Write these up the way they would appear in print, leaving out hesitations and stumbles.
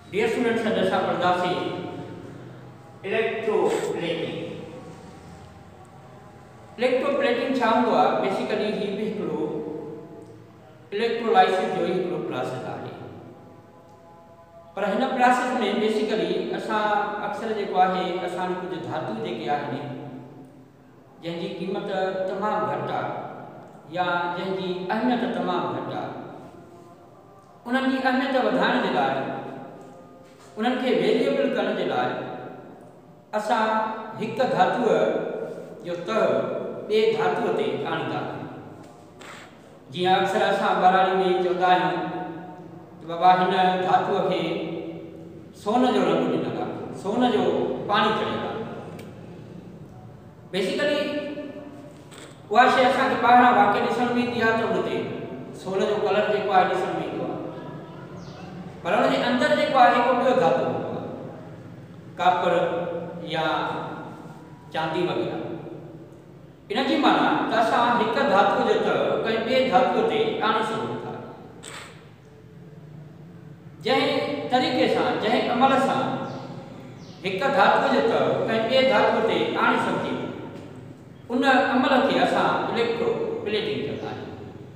Dear students, अॼु असां पढ़ंदासीं इलेक्ट्रोप्लेटिंग। इलेक्ट्रोप्लेटिंग छा हूंदो आहे? बेसिकली ही बि हिकिड़ो इलेक्ट्रोलाइसिस जो हिकिड़ो प्रोसेस आहे। पर हिन प्रोसेस में बेसिकली असां अक्सर जेको आहे असां कुझु धातु जेके आहिनि जंहिंजी क़ीमत तमामु घटि आहे या जंहिंजी अहमियत तमामु घटि आहे, उन्हनि जी अहमियत वधाइण जे लाइ, उन्हनि खे वेरिएबल करण जे लाइ असां हिकु धातुअ जो तह ॿिए धातुअ ते आणींदा आहियूं। जीअं अक्सर असां ॿाराड़ी में चवंदा आहियूं त बाबा हिन धातुअ खे सोन जो रंग ॾिनल आहे, सोन जो पाणी चढ़ियल आहे। बेसिकली उहा शइ असांखे ॿाहिरां वाक़ई ॾिसण में ईंदी आहे त उन ते सोन जो कलर जेको आहे ॾिसण में ईंदो आहे, पर उनजे अंदरि जेको आहे हिकु ॿियो धातु हूंदो आहे, कापर या चांदी वग़ैरह। इन जी माना त असां हिकु धातु जो तह कंहिं ॿिए धातुअ ते आणे सघूं था। जंहिं तरीक़े सां, जंहिं अमल सां हिकु धातुअ जो तह कंहिं ॿिए धातुअ ते आणे सघिजे, उन अमल खे असां इलेक्ट्रोप्लेटिंग चवंदा आहियूं।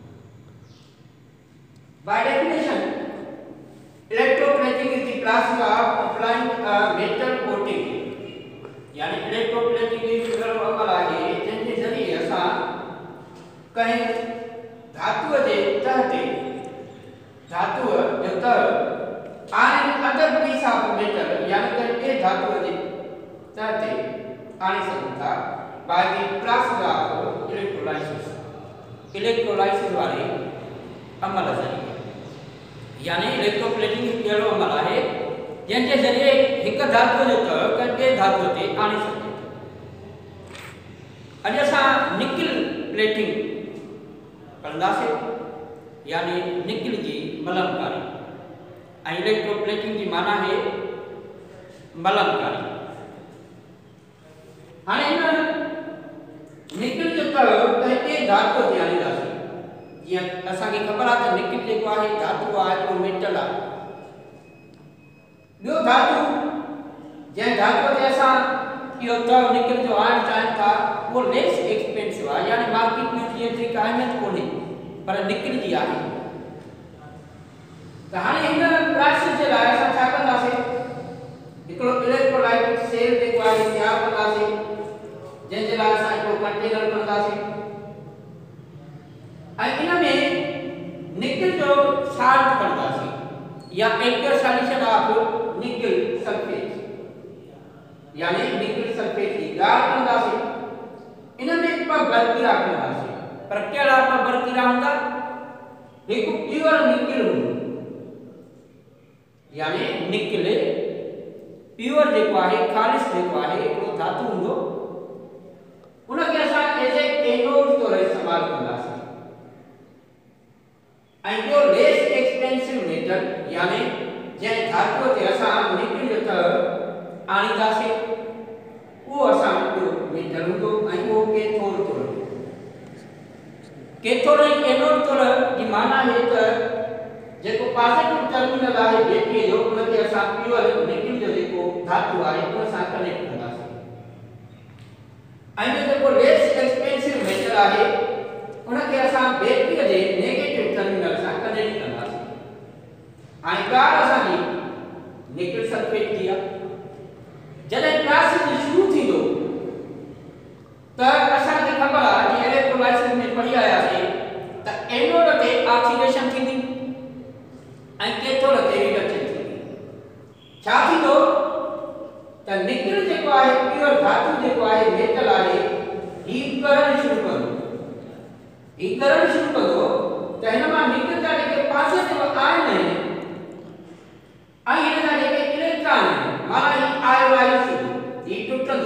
By definition, electroplating is the process of applying a metal coating. यानी इलेक्ट्रोप्लेटिंग हिकिड़ो अमल आहे जंहिंजे ज़रिए असां कंहिं धातुअ जे तह ते, धातुअ जो तह आणे अदर पीस ऑफ मेटल यानी कंहिं ॿिए धातुअ जे तह ते आणे सघूं था by the process of electrolysis, electrolysis वारे अमल ज़रिए। यानी इलेक्ट्रोप्लेटिंग हिकु अहिड़ो अमल आहे जंहिंजे ज़रिए हिकु धातुअ जो तह कंहिं ॿिए धातुअ ते आणे सघे थो। अॼु असां निकिल प्लेटिंग पढ़ंदासीं, यानी निकिल जी मलमकारी। ऐं इलेक्ट्रोप्लेटिंग जी माना आहे मलमकारी। हाणे हिन निकिल जो तह कंहिं ॿिए धातुअ ते आणींदासीं। जीअं असांखे ख़बर आहे त निकिल जेको आहे धातु आहे, हिकिड़ो मेटल आहे। ॿियो धातु जंहिं धातुअ ते असां इहो तह निकिल जो आणणु चाहियूं था, उहो लेस एक्सपेंसिव आहे, यानी मार्केट में उनजी एतिरी का अहमियत कोन्हे, पर निकिल जी आहे। त हाणे हिन प्रोसेस जे लाइ असां छा कंदासीं? हिकिड़ो इलेक्ट्रोलाइटिक सेल जेको आहे तयारु कंदासीं, जंहिंजे लाइ असां हिकिड़ो कंटेनर कंदासीं ऐं इन में निकिल जो साल्ट कंदासीं या active solution of nickel sulphate, यानी निकिल सल्फेट की गाढ़ कंदासीं। इन में ॿ बरकीरा कंदासीं, पर कहिड़ा ॿ बरकीरा हूंदा? हिकु प्योर निकिल हूंदो, यानी निकिल प्योर जेको आहे, ख़ालिस जेको आहे हिकिड़ो धातु हूंदो, उनखे असां एज ए एनोड तौरु इस्तेमालु कंदासीं। ऐं ॿियो लेस एक्सपेंसिव मेटल, यानी जंहिं धातुअ ते असां निकिल जो तह आणींदासीं, उहो असां ॿियो मेटल हूंदो ऐं उहो कैथोड तौरु। कैथोड ऐं एनोड तौरु जी माना आहे त जेको पॉजिटिव टर्मिनल आहे बैटरी जो, उनखे असां प्योर निकिल जो जेको धातु आहे उन सां कनेक्ट कंदासीं। ऐं जेको लेस एक्सपेंसिव मेटल आहे उनखे असां बैटरीअ जे नेगेटिव टर्मिनल सां कनेक्ट कंदासीं। हाणे ॻाल्हि असांजी निकिल सल्फेट जी आहे। जॾहिं प्रोसेस शुरू थींदो त असांखे ख़बर आहे, जीअं इलेक्ट्रोलाइसिस में पढ़ी आयासीं त एनोड ते ऑक्सीडेशन थींदी ऐं कैथोड ते रिडक्शन थींदी। छा थींदो त निकिल जेको आहे, प्योर धातु जेको आहे, मेटल आहे, हीट करणु शुरू कंदो। हीट करणु शुरू कंदो त हिन मां निकिल जा जेके पॉजिटिव आयन आहिनि ऐं हिन जा जेके इलेक्ट्रॉन आहिनि, माना ही आयोनाइज़ थींदो, ही टुटंदो।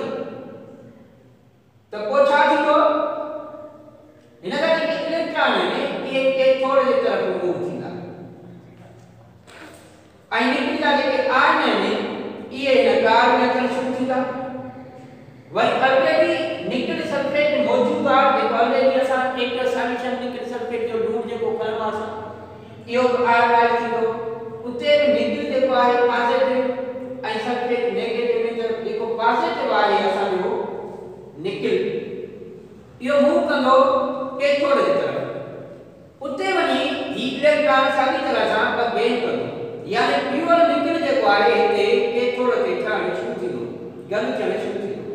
त पोइ छा थींदो? हिन जा जेके इलेक्ट्रॉन आहिनि इहे कैथोड जे तरफ़ मूव थींदा ऐं निकिल जा जेके आयन आहिनि इहे हिन ॻाढ़ में अचणु शुरू थींदा। वरी ऑलरेडी निकिल सल्फेट मौजूदु आहे, जेको ऑलरेडी असां एक्टिव सॉल्यूशन निकिल सल्फेट जो डूब जेको खणंदासीं, इहो बि आयोनाइज़ थींदो। उते बि निकिल जेको आहे पॉजिटिव कान साॻी तरह सां ॿ गेन कंदो यानी प्योर निकिल जेको आहे हिते कैथोड ते ठहण शुरू थींदो गंद थियण शुरू थींदो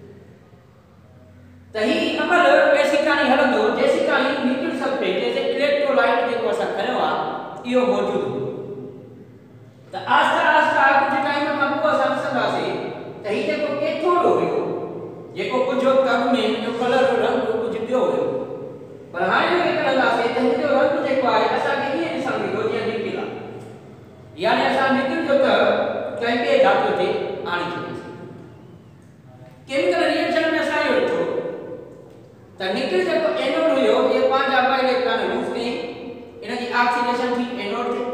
त ही अमल बेसिकली हलंदो जेसिताईं निकिल सल्फेट जैसे इलेक्ट्रोलाइट जेको असां खयो आहे इहो मौजूद हो त आस्ता आस्ता कुछ टाइम खां पोइ असां ॾिसंदासीं त ही जेको कैथोड हुयो जेको कुझु कम में जो कलर रंग कुझु ॿियो हुयो पर हाणे जो कंदासीं त हिन जो रंग जेको आहे असांखे ईअं ॾिसणु मिलंदो जीअं निकिल आहे यानी असां निकिल जो त कंहिं ॿिए धातु ते आणे छॾींदासीं केमिकल रिएक्शन में असां इहो ॾिठो त निकिल जेको एनोड हुयो इहे पंहिंजा ॿ इलेक्ट्रॉन लूज़ कयईं इन जी ऑक्सीडेशन थी एनोड ते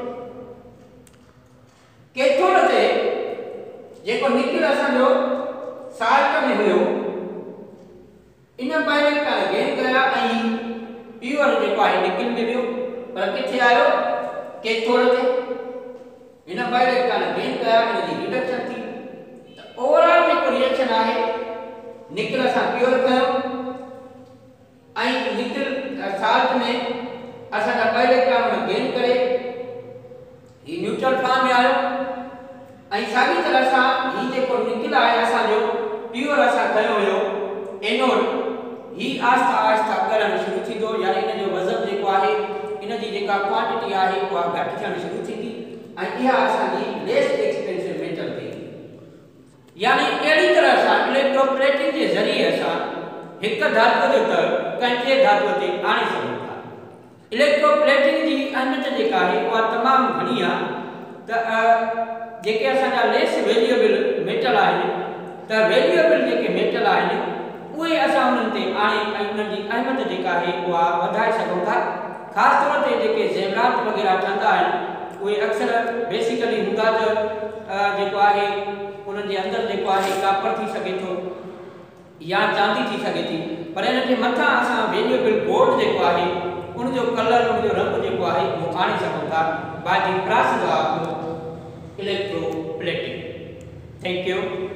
कैथोड ते जेको निकिल असांजो साल्ट में हुयो इन ॿ इलेक्ट्रॉन गेन कया ऐं प्योर जेको आहे निकिल में वियो पर किथे आयो कैथोड ते इन ॿ इलेक्ट्रॉन गेन कया इन जी रिडक्शन थी त ओवरऑल जेको रिएक्शन आहे निकिल असां प्योर कयो ऐं निकिल साल्ट में असांजा ॿ इलेक्ट्रॉन गेन करे ही न्यूट्रल फॉर्म में आयो ऐं साॻी तरह सां ही जेको निकिल आहे असांजो प्योर असां कयो हुयो एनोड ही आस्ता आस्ता करण शुरू थींदो यानी इन जो वज़न जेको आहे इन जी जेका क्वांटिटी आहे उहा घटि थियण शुरू थींदी ऐं इहा असांजी लेस एक्सपेंसिव मेटल थी यानी अहिड़ी तरह सां इलेक्ट्रोप्लेटिंग जे ज़रिए असां हिकु धातु जो तर कंहिं धातु ते आणे सघूं था इलेक्ट्रोप्लेटिंग जी अहमियत जेका आहे उहा तमामु घणी आहे त जेके असांजा लेस वेल्यूएबल मेटल आहिनि त वेल्यूएबल जेके मेटल आहिनि उहे असां उन्हनि ते आणे ऐं उन्हनि जी अहमियत जेका आहे उहा वधाए सघूं था ख़ासि तौर ते जेके ज़ेवरात वग़ैरह ठहंदा आहिनि उहे अक्सर बेसिकली हूंदा त जेको आहे उन्हनि जे अंदरि जेको आहे कापर थी सघे थो या चांदी थी सघे थी पर इन जे मथां असां वेल्यूएबल गोल्ड जेको आहे उनजो कलर उनजो रंग जेको आहे उहो आणे सघूं था by the process of electroplating. Thank U.